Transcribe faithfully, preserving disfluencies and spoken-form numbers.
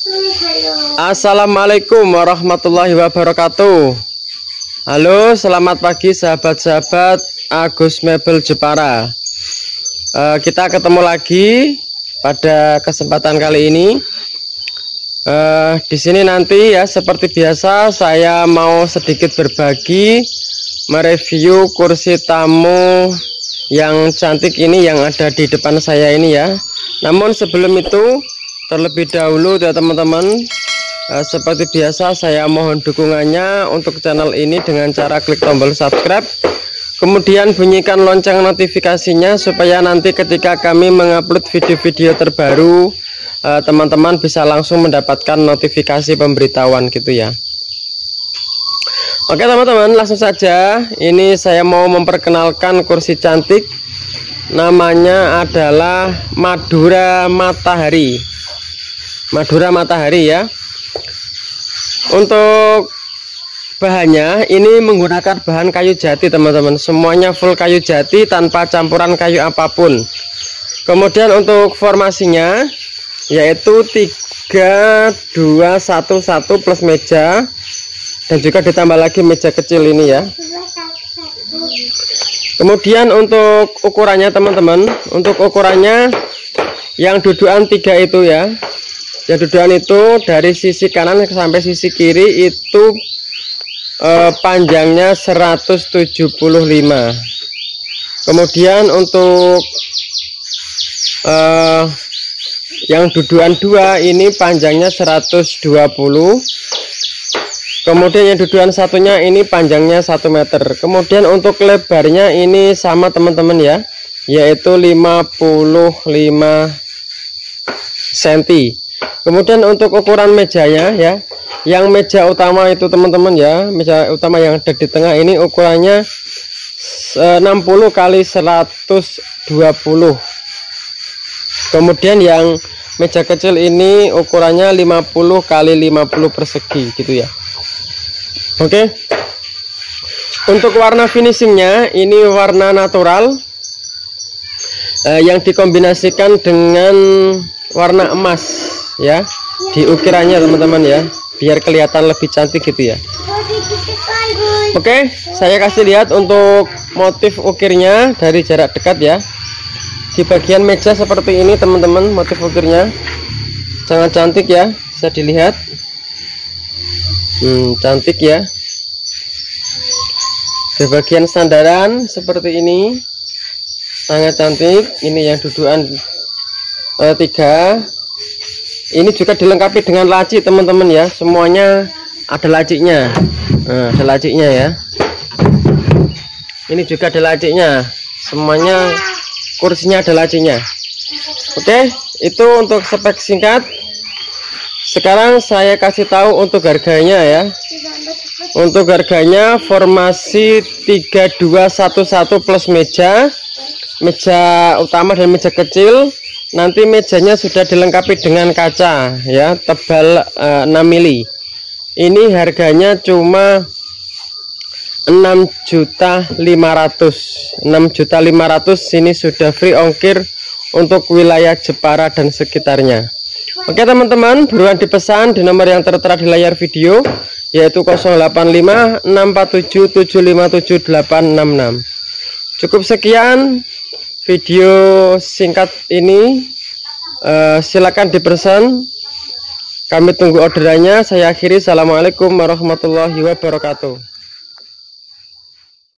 Assalamualaikum warahmatullahi wabarakatuh. Halo, selamat pagi sahabat-sahabat Agus Mebel Jepara. uh, Kita ketemu lagi pada kesempatan kali ini. uh, Di sini nanti ya, seperti biasa saya mau sedikit berbagi, mereview kursi tamu yang cantik ini yang ada di depan saya ini ya. Namun sebelum itu, terlebih dahulu ya teman-teman, uh, seperti biasa saya mohon dukungannya untuk channel ini dengan cara klik tombol subscribe, kemudian bunyikan lonceng notifikasinya supaya nanti ketika kami mengupload video-video terbaru, teman-teman uh, bisa langsung mendapatkan notifikasi pemberitahuan gitu ya. Oke teman-teman, langsung saja. Ini saya mau memperkenalkan kursi cantik, namanya adalah Madura Matahari. Madura Matahari ya. Untuk bahannya ini menggunakan bahan kayu jati teman-teman, semuanya full kayu jati tanpa campuran kayu apapun. Kemudian untuk formasinya yaitu tiga dua satu satu plus meja, dan juga ditambah lagi meja kecil ini ya. Kemudian untuk ukurannya teman-teman, untuk ukurannya yang dudukan tiga itu ya, yang dudukan itu dari sisi kanan sampai sisi kiri itu eh, panjangnya seratus tujuh puluh lima. Kemudian untuk eh, yang dudukan dua ini panjangnya seratus dua puluh. Kemudian yang dudukan satunya ini panjangnya satu meter. Kemudian untuk lebarnya ini sama teman-teman ya, yaitu lima puluh lima sentimeter. Kemudian untuk ukuran mejanya ya, yang meja utama itu teman-teman ya, meja utama yang ada di tengah ini ukurannya enam puluh kali seratus dua puluh. Kemudian yang meja kecil ini ukurannya lima puluh kali lima puluh persegi gitu ya. Oke. Untuk warna finishingnya ini warna natural eh, yang dikombinasikan dengan warna emas ya di ukirannya teman-teman ya, biar kelihatan lebih cantik gitu ya. Oke, saya kasih lihat untuk motif ukirnya dari jarak dekat ya. Di bagian meja seperti ini teman-teman, motif ukirnya sangat cantik ya, bisa dilihat. Hmm, cantik ya. Di bagian sandaran seperti ini sangat cantik. Ini yang dudukan eh, tiga. Ini juga dilengkapi dengan laci teman-teman ya, semuanya ada lacinya. Nah, ada lacinya ya. Ini juga ada lacinya, semuanya kursinya ada lacinya. Oke, itu untuk spek singkat. Sekarang saya kasih tahu untuk harganya ya. Untuk harganya formasi tiga dua satu satu plus meja, meja utama dan meja kecil. Nanti mejanya sudah dilengkapi dengan kaca ya, tebal uh, enam mili. Ini harganya cuma enam juta lima ratus. enam juta lima ratus ini sudah free ongkir untuk wilayah Jepara dan sekitarnya. Oke teman-teman, buruan dipesan di nomor yang tertera di layar video, yaitu nol delapan lima enam empat tujuh tujuh lima tujuh delapan enam enam. Cukup sekian video singkat ini, uh, silakan dipesan, kami tunggu orderannya. Saya akhiri, assalamualaikum warahmatullahi wabarakatuh.